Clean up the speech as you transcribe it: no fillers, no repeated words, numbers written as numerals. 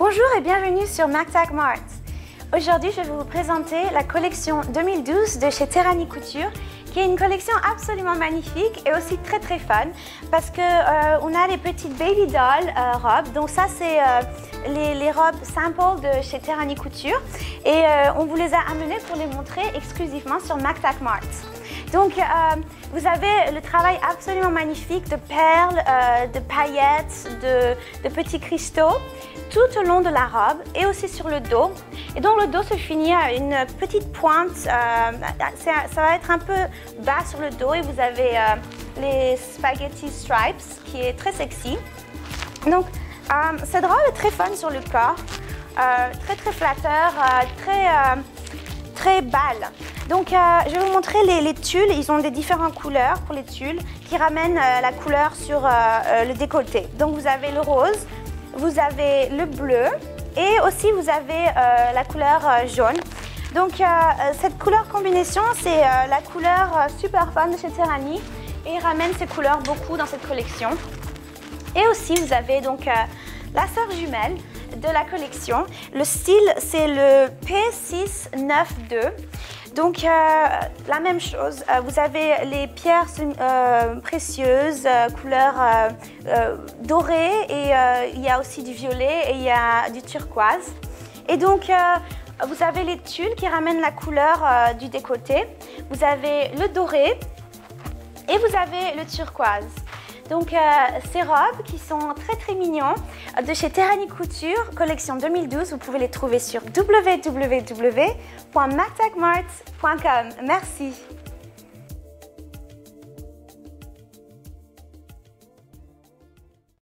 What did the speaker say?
Bonjour et bienvenue sur Mactac Mart. Aujourd'hui, je vais vous présenter la collection 2012 de chez Terrani Couture, qui est une collection absolument magnifique et aussi très fun parce que on a les petites baby doll robes. Donc ça, c'est les robes simple de chez Terrani Couture et on vous les a amenées pour les montrer exclusivement sur Mactac Mart. Donc, vous avez le travail absolument magnifique de perles, de paillettes, de petits cristaux tout au long de la robe et aussi sur le dos. Et donc, le dos se finit à une petite pointe. Ça va être un peu bas sur le dos et vous avez les spaghetti stripes qui est très sexy. Donc, cette robe est très fun sur le corps, très flatteur, très balle. Donc, je vais vous montrer les tulles. Ils ont des différentes couleurs pour les tulles qui ramènent la couleur sur le décolleté. Donc, vous avez le rose, vous avez le bleu et aussi vous avez la couleur jaune. Donc, cette couleur combinaison, c'est la couleur super fun de chez Terrani et ils ramènent ces couleurs beaucoup dans cette collection. Et aussi, vous avez donc la sœur jumelle de la collection. Le style, c'est le P692. Donc, la même chose, vous avez les pierres précieuses, couleur dorée, et il y a aussi du violet et il y a du turquoise. Et donc, vous avez les tulles qui ramènent la couleur du décolleté. Vous avez le doré et vous avez le turquoise. Donc, ces robes qui sont très mignons de chez Terrani Couture, collection 2012, vous pouvez les trouver sur www.mactacmart.com. Merci.